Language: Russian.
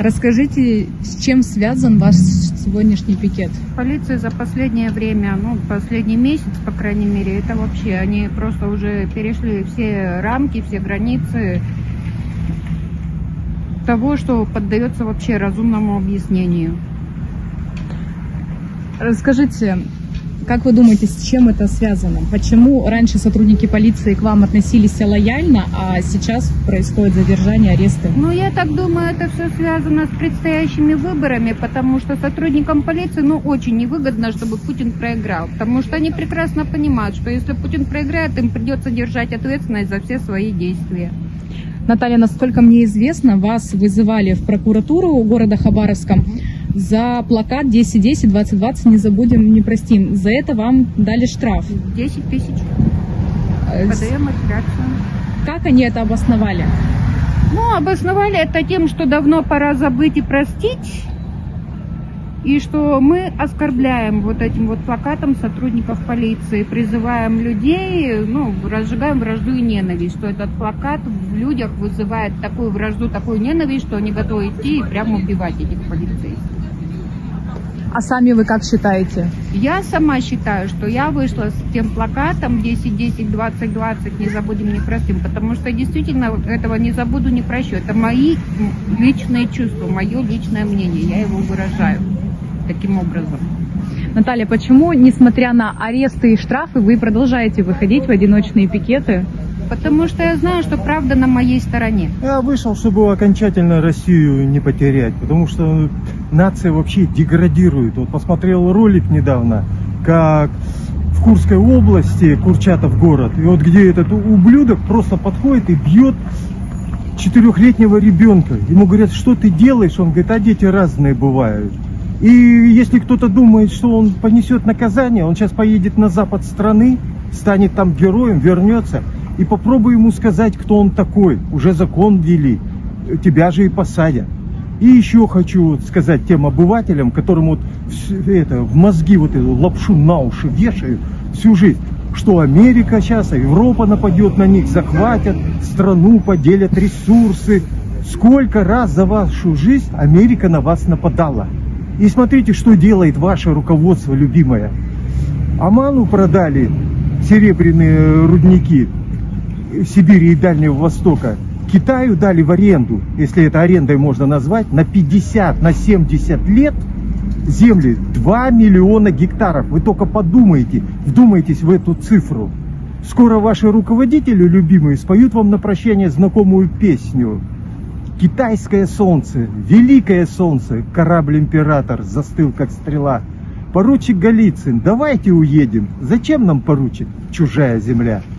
Расскажите, с чем связан ваш сегодняшний пикет? Полиция за последнее время, последний месяц, по крайней мере, это вообще, они просто уже перешли все рамки, все границы того, что поддается вообще разумному объяснению. Расскажите, как вы думаете, с чем это связано? Почему раньше сотрудники полиции к вам относились лояльно, а сейчас происходит задержание, аресты? Я так думаю, это все связано с предстоящими выборами, потому что сотрудникам полиции, очень невыгодно, чтобы Путин проиграл, потому что они прекрасно понимают, что если Путин проиграет, им придется держать ответственность за все свои действия. Наталья, насколько мне известно, вас вызывали в прокуратуру города Хабаровска за плакат 10-10-20-20 «Не забудем, не простим». За это вам дали штраф. 10 тысяч. Подаем апелляцию. Как они это обосновали? Обосновали это тем, что давно пора забыть и простить, и что мы оскорбляем вот этим вот плакатом сотрудников полиции, призываем людей, разжигаем вражду и ненависть, что этот плакат в людях вызывает такую вражду, такую ненависть, что они готовы идти и прямо убивать этих полицейских. А сами вы как считаете? Я сама считаю, что я вышла с тем плакатом 10-10-20-20, не забудем, не простим, потому что действительно этого не забуду, не прощу. Это мои личные чувства, мое личное мнение, я его выражаю таким образом. Наталья, почему, несмотря на аресты и штрафы, вы продолжаете выходить в одиночные пикеты? Потому что я знаю, что правда на моей стороне. Я вышел, чтобы окончательно Россию не потерять, потому что нация вообще деградирует. Вот посмотрел ролик недавно, как в Курской области, Курчатов город, и вот где этот ублюдок просто подходит и бьет 4-летнего ребенка. Ему говорят, что ты делаешь? Он говорит, а дети разные бывают. И если кто-то думает, что он понесет наказание, он сейчас поедет на запад страны, станет там героем, вернется. И попробуй ему сказать, кто он такой. Уже закон ввели, тебя же и посадят. И еще хочу сказать тем обывателям, которым в мозги эту лапшу на уши вешают всю жизнь, что Америка сейчас, Европа нападет на них, захватят страну, поделят ресурсы. Сколько раз за вашу жизнь Америка на вас нападала. И смотрите, что делает ваше руководство любимое. Оману продали серебряные рудники Сибири и Дальнего Востока. Китаю дали в аренду, если это арендой можно назвать, на 50, на 70 лет земли 2 миллиона гектаров. Вы только подумайте, вдумайтесь в эту цифру. Скоро ваши руководители любимые споют вам на прощание знакомую песню. Китайское солнце, великое солнце, корабль-император застыл как стрела. Поручик Голицын, давайте уедем. Зачем нам, поручик, чужая земля?